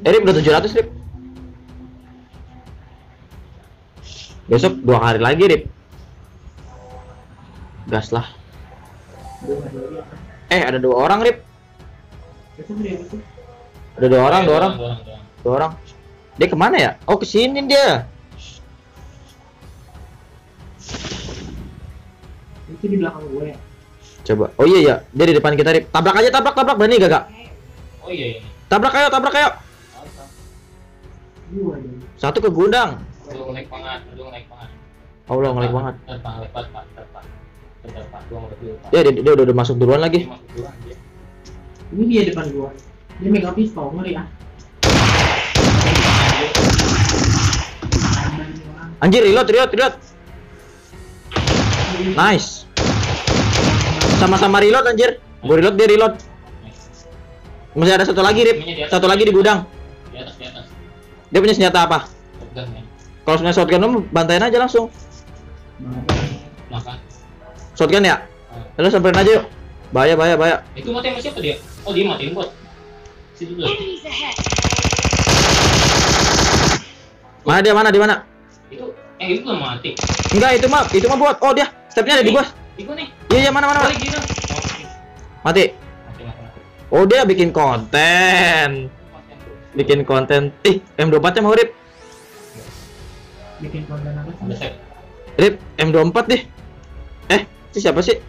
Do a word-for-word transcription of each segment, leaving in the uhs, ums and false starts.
Eh, Rip, udah tujuh ratus, Rip. Besok dua hari lagi, Rip. Gas lah. Eh, ada dua orang, Rip. Ada dua orang, dua orang. Dua orang. Dia kemana ya? Oh, kesini dia. Itu di belakang gue. Coba. Oh iya ya, dia di depan kita, Rip. Tabrak aja, tabrak, tabrak. Berani gak, Kak? Oh iya iya. Tabrak ayo, tabrak ayo. Satu ke gudang. Aduh naik banget, aduh naik banget. Allah, ngelag banget. Terbang lepas Pak, terbang. Terbang gua mau dulu. Ya, dia, dia udah, udah masuk duluan lagi. Masuk duluan dia. Ini dia depan gua. Dia megang pistol, ngeri ah. Anjir, reload, reload, reload. Nice. Sama-sama reload anjir. Gue reload, dia reload. Masih ada satu lagi, Rip. Satu lagi di gudang. Di atas, di atas. Dia punya senjata apa? Shotgun ya. Kalau punya shotgun lu bantain aja langsung. Makan. Shotgun ya? Lalu samperin aja yuk. Bahaya, bahaya, bahaya. Itu mati sama siapa dia? Oh dia matiin bot. Situ dulu. Mana dia, mana, di mana? Itu eh itu belum mati. Enggak, itu mah, itu mah buat. Oh, dia. Stepnya ada di gua. Itu nih. Iya, iya, mana, mana, mana. Balik gitu. Mati. Mati, mati, mati. Oh, dia bikin konten. Bikin konten. Ih, M dua puluh empat-nya mau, Rip. Bikin konten apa Ada sih? save. Rip, M dua puluh empat deh. Eh, itu siapa sih?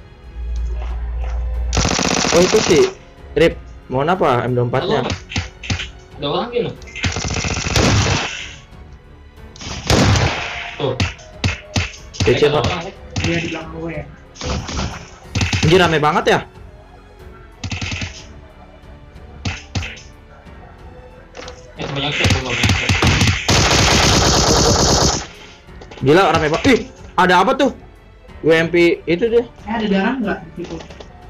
Oh, itu sih. Rip, mau apa M dua puluh empat-nya? Ada orang gitu. Tuh. Dia siapa? Dia di belakang gue ya. Anjir, rame banget ya. Eh banyak save, gua banyak save. Gila, rame banget. Ih, ada apa tuh? U M P itu dia. Eh ada darah nggak di situ?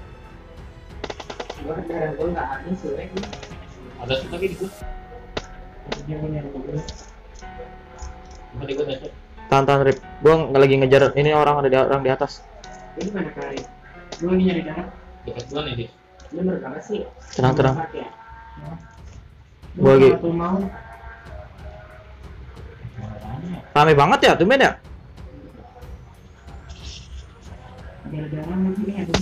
Gua darah gua nggak ada sih. Ada save lagi di gua. Dia punya gue. Tadi gua ada save. Tahan, tahan, Rip. Gua nggak lagi ngejar ini orang, ada di, orang di atas. Ini mana kali? Gue lagi nyari darah. Dekat gua nih dia. Ini menurut apa sih? Tenang, tenang. Ya? Gua lagi- Satu mau. Rame banget ya, tumben ya? Ada darah mungkin ya dong.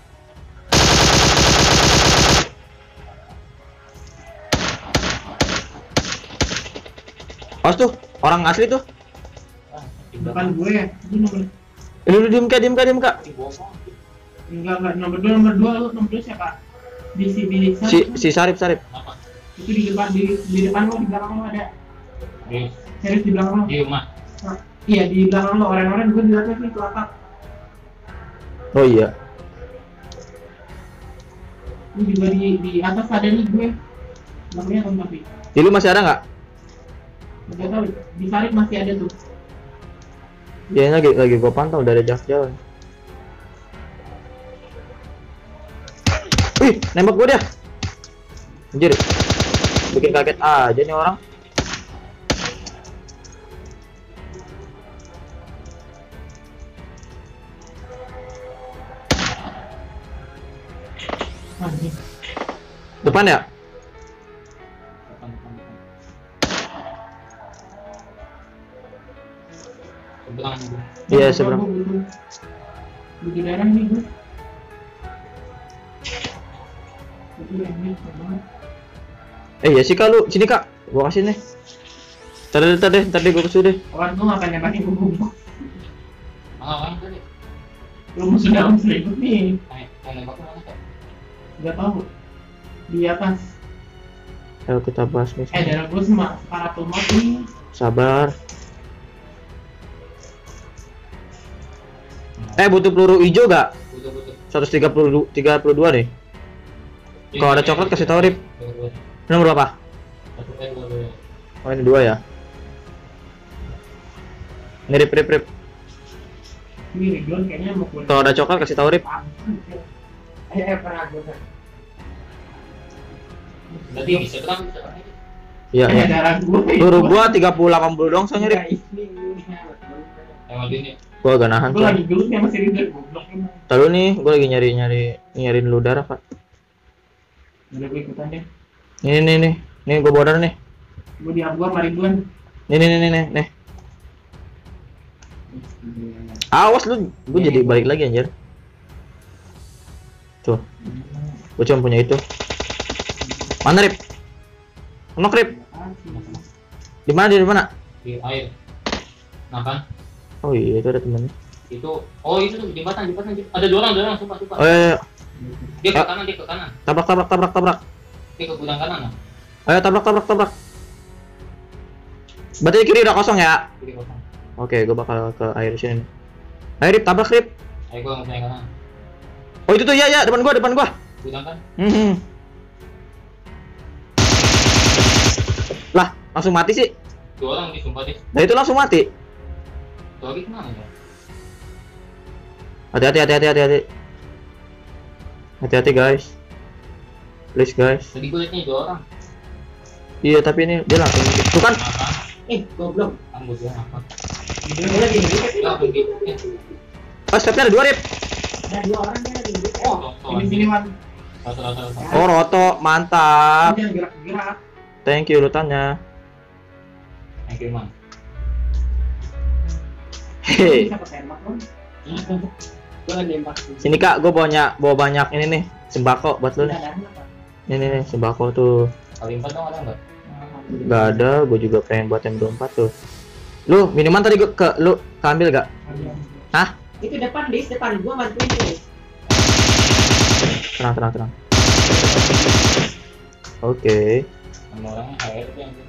Awas tuh, orang asli tuh. Depan gue ya. Ini nomor Eh, dulu diem kak, diem kak, diem kak. enggak enggak nomor dua nomor dua lu nomor dua siapa? Di si di Si, si Sarip, Sarip. Apa? itu di depan di, di depan lo di belakang lo ada. Di Serius di belakang lo. di rumah. Nah, iya di belakang lo orang-orang gue dilihat nih ke atap. Oh iya. Ini juga di di atas ada nih gue. Namanya Tom tapi. Di lu masih ada nggak? Enggak tahu di Sarip masih ada tuh. Dia lagi lagi gua pantau dari jarak jauh. Wih, nembak gua dia. Anjir. Bikin kaget aja nih orang. Anjing. Depan ya? Depan, depan, depan. Seberang gua. Iya, Gua- seberang. gua butuh butuh darah nih gue. Itu yang ini banget. Eh ya sih kak, lu sini kak, gua kasih nih. Tadi tadi tadi gua kasih deh. Orang tuh ngapain nembakin gue? Mana orang tadi? Lu musuh dalam seribut nih. Kayak kayak nembak mana kok? Gak tahu. Di atas. Ayo kita bahas nih. Eh darah gue sama para tomat nih. Sabar. Eh butuh peluru hijau gak? Butuh butuh. seratus tiga puluh dua nih. Kalau ada coklat kasih tau, Rip. Nomor berapa? Satu eh dua dua. Oh ini dua ya. Ini Rip, Rip, Rip. Ini Ridwan kayaknya mau kulit. Kalau ada coklat kasih tau, Rip. Eh eh pernah gue kan. Berarti bisa terang bisa terang. Iya, Eh iya. darah gue. Peluru gua tiga puluh delapan puluh dong soalnya, Rip. Yang ini. Gua agak nahan Gue tuh. lagi gelut ya masih Ridwan goblok emang. Lalu nih, gua lagi nyari nyari nyariin lu darah, Pak. Udah gue ikutan deh. Ini nih nih. Nih gua bawa darah nih. Gua di gua sama ribuan. Nih nih nih nih nih. Awas lu, gua jadi balik lagi anjir. Tuh. Gua cuma punya itu. Mana Rip? Knock Rip. Di mana di mana? Di air. Nah kan? Oh iya itu ada temennya. Itu, oh itu tuh jembatan, jembatan, jembatan. Ada dua orang, dua orang, sumpah, sumpah. Oh iya, iya. Dia ke Ah. kanan, dia ke kanan. Tabrak tabrak tabrak tabrak. Dia ke gudang kanan, nah. Ayo tabrak tabrak tabrak. Berarti kiri udah kosong ya? Kiri kosong. Oke, gua bakal ke air sini. Ayo Rip, tabrak Rip. Ayo gua langsung yang kanan. Oh itu tuh ya ya depan gua depan gua. Gudang kan? Hmm. Lah langsung mati sih. Dua orang di sumpah deh. Nah itu langsung mati. Dua lagi kemana ya? Hati-hati hati-hati hati-hati. Hati-hati guys. Please guys. Tadi gua liatnya dua orang. Iya tapi ini dia langsung tuh kan. Nah kan? Eh, goblok. Ambil dia apa? Dia lagi di Ya, pergi. Eh. Oh stepnya ada dua Rip. Ada dua orang dia lagi di Oh, tuh, tuh. Ini sini Wan. Satu, satu, satu. Oh Roto mantap. Jangan gerak-gerak. Thank you lutannya. Thank you, Man. Hehe. Bisa pakai tembak, Wan. Gua nembak. Sini kak, gue bawa bawa banyak ini nih sembako buat lu nih. Ada apa? Ini nih, nih sembako tuh. Kali empat dong ada nggak? Gak ada, gue juga pengen buat M dua puluh empat tuh. Lu minuman tadi gue ke lu ambil gak? Hah? Itu depan, Dis, depan gua bantuin, Dis. Tenang tenang tenang. Oke. Nama orangnya air itu yang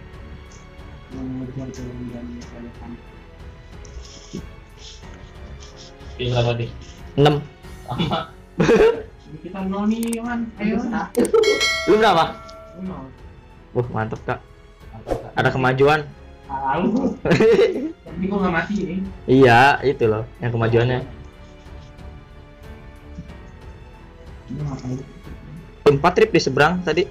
di berapa di? enam. Sama. Kita nol nih, Wan. Ayo. Lu berapa? Nol. Wah, mantep kak. Mantap, Kak. Ada kemajuan. Tahu. Tapi gua nggak mati nih. Iya, itu loh yang kemajuannya. Empat trip di seberang tadi.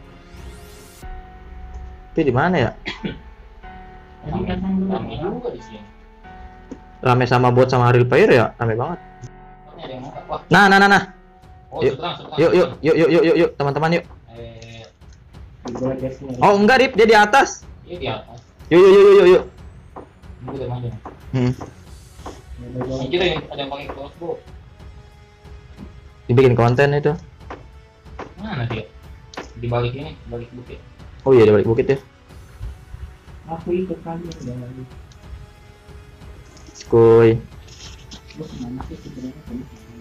Tapi di mana ya? Tadi kan yang dulu. Rame juga di sini. Rame sama bot sama real player ya, rame banget. Ini ada yang mau wah. Nah, nah, nah, nah. Oh, Yuk. seberang, seberang. Yuk, yuk, yuk, yuk, yuk, yuk, yuk, teman-teman yuk. Eh, Oh, enggak, Rip, dia di atas. iya di atas. Yuk, yuk, yuk, yuk, yuk. Ini udah maju. Hmm. Anjir ada yang ada yang pakai crossbow. Dibikin konten itu. Mana dia? Di balik ini, balik bukit. Oh iya, di balik bukit ya. Aku ikut kalian udah lagi. Skuy. Lu kemana sih sebenarnya kamu?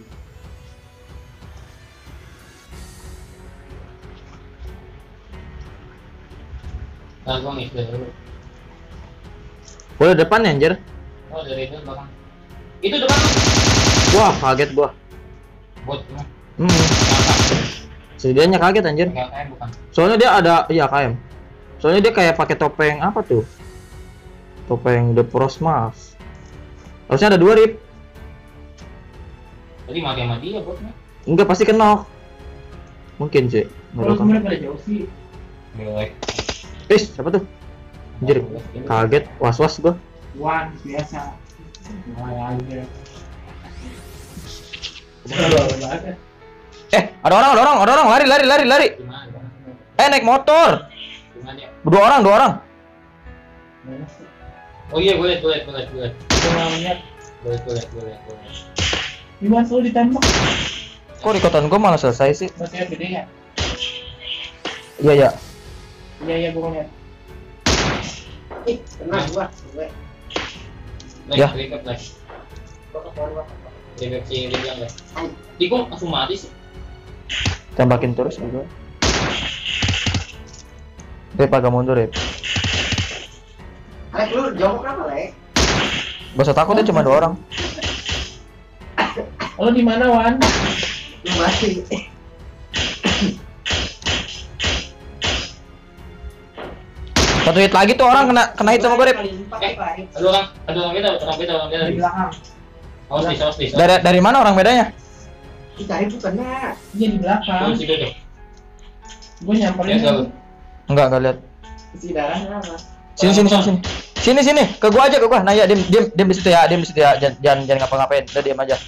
Nah, gua ngisi dulu. Boleh depan ya, anjir. Oh, dari itu belakang. Itu depan. Wah, kaget gua. Bot cuma. Hmm. Mantap. Sedianya kaget anjir. Enggak kayak bukan. Soalnya dia ada iya K M. Soalnya dia kayak pakai topeng apa tuh? Topeng The Prosmas. Harusnya ada dua Rip. Tadi mati sama dia botnya. Enggak pasti kenok. Mungkin sih. Kalau sebenarnya pada jauh sih. Jelek. Eh, siapa tuh? Anjir, kaget, was-was gua. Wan biasa. Mulai aja. Eh, ada orang, ada orang, ada orang, lari, lari, lari, lari. Gimana? Gimana? Eh, naik motor. Gimana dia? Dua orang, dua orang. Oh iya, gue liat, gue liat, gue liat, gue liat. Gua lihat Gue liat, gue liat, gue liat, gue liat. Dimas lu ditembak. Kok di kotaan gua malah selesai sih? Masih gede ya? Iya, iya. Iya iya gua lihat. Ih, kena gua. Gue. Like, Ya. recap, like. Recap si Rizal, like. Di kok langsung mati sih? Tembakin terus gitu. Rip agak mundur, Rip. Alek lu jauh berapa, Lek? Gak usah takut, dia cuma dua orang. Lu di mana, Wan? Lu mati. Satu hit lagi tuh orang kena kena hit sama gue, Rip. Eh, ada orang, ada orang beda, orang beda, orang beda. Di belakang. Awas di, awas di. Dari dari mana orang bedanya? Kita itu kena. Iya di belakang. Oh, situ tuh. Gua nyamperin. Ya, kalau- Enggak, enggak lihat. Isi darahnya apa? Sini sini sini sini. Sini sini, ke gua aja ke gua. Nah ya, diam diam diam di situ ya, diam di situ ya. Jangan jangan, jangan ngapa-ngapain. Udah diam aja.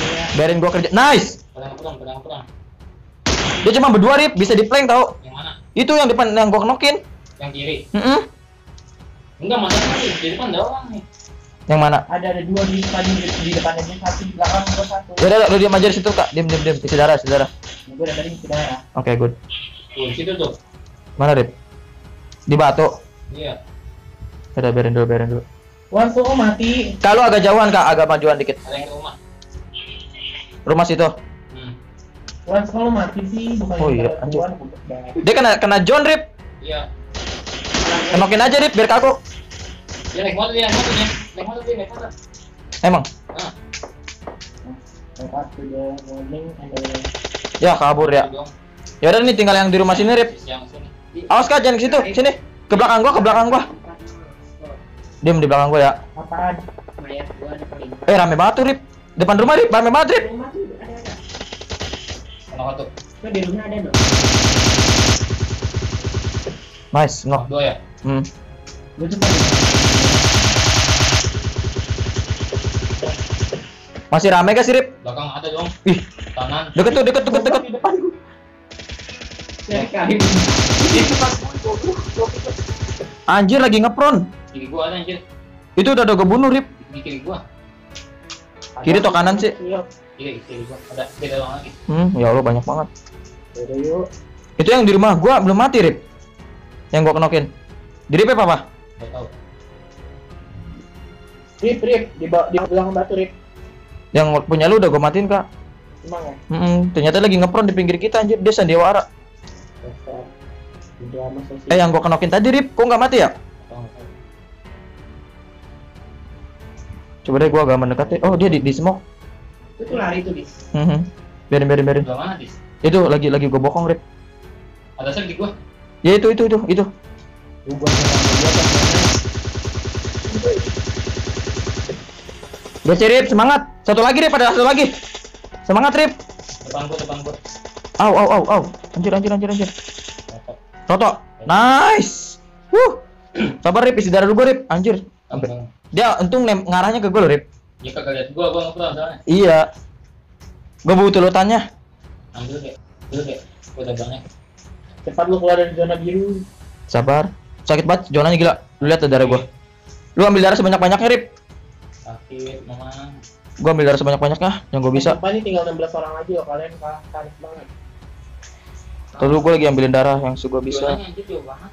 Biarin gua kerja. Nice. Pedang perang, pedang perang. Dia cuma berdua, Rip, bisa di plank tau. Yang mana? Itu yang depan yang gua knock-in. Yang kiri. Heeh. Enggak, masa kali di depan ada orang nih. Yang mana? Ada ada dua di depan di, di depannya dia satu di belakang gua satu. Ya udah, lu diam aja di situ, Kak. Diam diam diam. Isi darah, isi darah. Gua udah tadi sudah ya. Oke, good. Tuh, di situ tuh. Mana, Rip? Di batu. Iya. Udah, biarin dulu, biarin dulu. Wan tuh mati. Kalau agak jauhan, Kak, agak majuan dikit. Ada yang ke rumah. Rumah situ. Hmm. Wan kalau mati sih bukan. Oh iya, yang anjir. Wan, bukan. Dia kena kena John, Rip. Iya. Knock-in aja, Rip, biar kagok. Dia naik motor, dia naik motor, dia naik motor, dia naik motor. Emang. Ah, Lewat to the morning and the Ya, kabur ya. dong. Ya udah nih tinggal yang di rumah sini, Rip. Yang sini. Awas, Kak, jangan ke situ. Sini. Ke belakang gua, ke belakang gua. Diam di belakang gua ya. apaan? Mayat gua ada paling. Eh, rame banget tuh, Rip. Depan rumah, Rip. Rame banget, Rip. Rumah tuh ada ada. Kenapa tuh? Tuh di rumah ada dong. Nice, knock. Dua ya? Hmm. Gua tuh tadi. Masih rame gak sih, Rip? Belakang ada dong. Ih, Kanan. deket tuh, deket, deket, deket. Di depan gua. Ya kali. Di depan gua. Anjir, lagi ngepron. Kiri gua ada anjir. Itu udah ada gue bunuh, Rip. Di kiri gua. Kiri atau kanan sih? Iya. Kiri, kiri gua. Ada beda orang lagi. Hmm, ya Allah, banyak banget. Udah yuk. Itu yang di rumah gua belum mati, Rip. Yang gua knock-in. Di Rip apa, Pak? Enggak tahu. Rip rip di bawah di belakang batu rip. Yang punya lu udah gua matiin, Kak. Emang ya? Hmm, ternyata lagi ngepron di pinggir kita, anjir. Dia sandiwara. Dasar. Udah masa sih. Eh, yang gua knock-in tadi, Rip, kok nggak mati ya? Tahu enggak tahu. Coba deh gua agak mendekati. Oh, dia di, di smoke. Itu tuh lari tuh dis. Hmm, biarin, biarin, biarin. Udah mana, Dis? Itu lagi lagi gua bokong, Rip. Ada sel di gua. Ya itu itu itu itu. Lu gua nyerang dia kan. Gas, Rip, semangat. Satu lagi, Rip, ada satu lagi. Semangat, Rip. Depan gua, depan gua. Au au au au. Anjir anjir anjir anjir. Dapat. Toto. Nice. Wuh. Sabar, Rip, isi darah dulu gua, Rip. Anjir. Sampai. Ambil. Dia untung nem ngarahnya ke gua loh, Rip. Dia kagak lihat gua, gua ngepron soalnya. Iya. Gua butuh lutannya. Ambil deh. Dulu deh. Gua udah banyak. Cepat lu keluar dari zona biru. Sabar. Sakit banget, zonanya gila. Lu lihat tuh darah gua. Lu ambil darah sebanyak-banyaknya, Rip. Sakit, mama. Gua ambil darah sebanyak-banyaknya yang gua bisa. Depan ini tinggal enam belas orang lagi loh kalian kalah tarik banget. Lalu gua lagi ambilin darah yang gua bisa. Zonanya anjir jauh banget.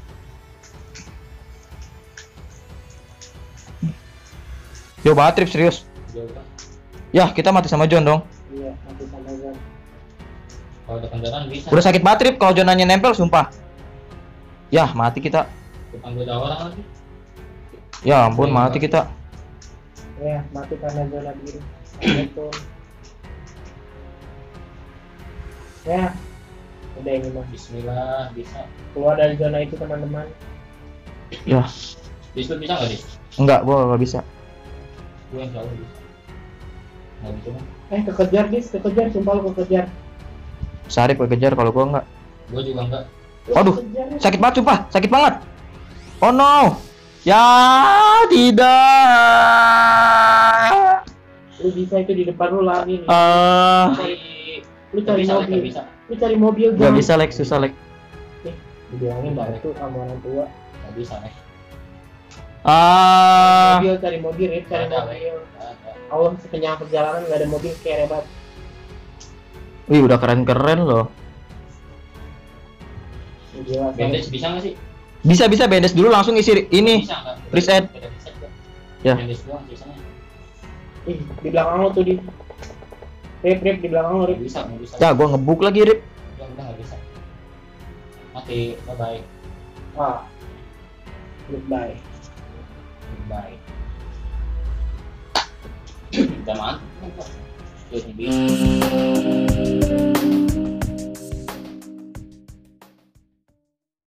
Yo banget, Rip, serius. Jauh banget. Ya, kita mati sama John dong. Iya, nanti sama zona. Kalau ada kendaraan bisa. Udah sakit banget, Rip, kalau zonanya nempel, sumpah. Ya, mati kita. Depan gua ada orang lagi. Ya ampun, mati kita. Ya, mati karena zona biru. Betul. Ya. Udah ini mah. Bismillah, bisa. Keluar dari zona itu teman-teman. Ya, Dis lu bisa nggak, Dis? enggak, gua enggak bisa. Gua yang selalu bisa. Nggak bisa mah. Eh, kekejar dis, kekejar, sumpah lu kekejar. Sarip kejar kalau gua enggak. Gua juga enggak. Lu Waduh, kekejar, Dis. sakit banget, sumpah, sakit banget. Oh no. Ya, tidak. Lu bisa itu di depan lu lari nih. Eh, Lu cari Bisa, mobil. bisa. Lu cari mobil enggak jangan. bisa, Lex, susah, Lex. Dibilangin bantu sama orang tua. Nggak bisa, nih. Ah, Mobil cari mobil, Rip, cari Nggak ada, mobil. Nggak ada. Allah sepanjang perjalanan nggak ada mobil kayak rebat. wih, udah keren-keren loh. Gila, Bandage bisa nggak sih? Bisa bisa bandes dulu langsung isi ini. Bisa nggak? reset. Beda reset gua. Ya. Bandage doang sisanya. Ih, di belakang lo tuh di. Rip, Rip, di belakang lo, Nggak Rip. bisa, nggak bisa. Ya, gua ngebuk lagi, Rip. Udah, udah nggak bisa. Mati, bye bye, Ah. Goodbye. bye. Udah mantap. Tuh,